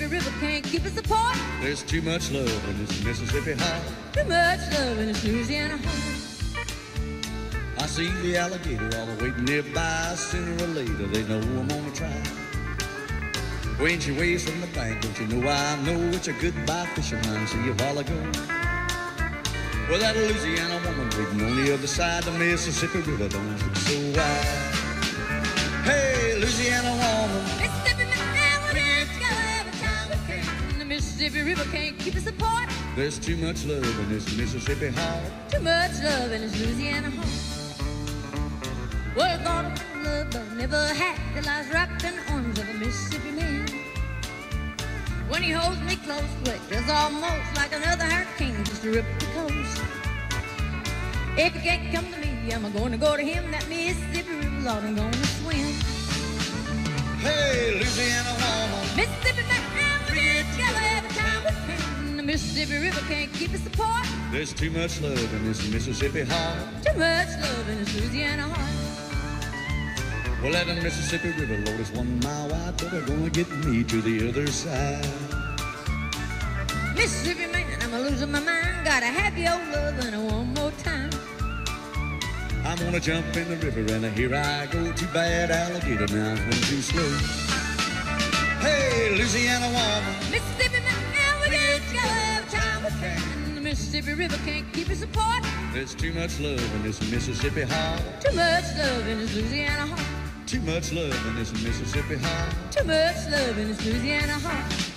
Mississippi River can't keep us apart. There's too much love in this Mississippi heart. Too much love in this Louisiana heart. I see the alligator all waiting nearby. Sooner or later they know I'm gonna try. When she waves from the bank, don't you know I know it's a goodbye fisherman. See a while ago. Well, that Louisiana woman waiting on the other side. The Mississippi River don't look so wide. Hey, Louisiana woman, Mississippi man, we'll dance together every time we can. The Mississippi River can't keep us apart. there's too much love in this Mississippi heart. Too much love in this Louisiana heart. Well, I thought of love, but never had. That lies wrapped in the arms of a Mississippi man. When he holds me close, well, it feels almost like another hurricane just to rip the coast. If he can't come to me, I'm gonna go to him. That Mississippi River, Lord, I'm gonna swim. Hey, Louisiana woman, Mississippi man, we'll dance together every time we can. The Mississippi River can't keep us apart. there's too much love in this Mississippi heart. Too much love in this Louisiana heart. Well, that Mississippi River, Lord, is 1 mile wide, but they're gonna get me to the other side. Mississippi man, I'm losing my mind. Gotta have your loving one more time. I'm gonna jump in the river and here I go. Too bad, alligator, now I'm too slow. Hey, Louisiana woman, Mississippi man, we get together every time we can. The Mississippi River can't keep us apart. there's too much love in this Mississippi heart. Too much love in this Louisiana heart. Too much love in this Mississippi heart. Too much love in this Louisiana heart.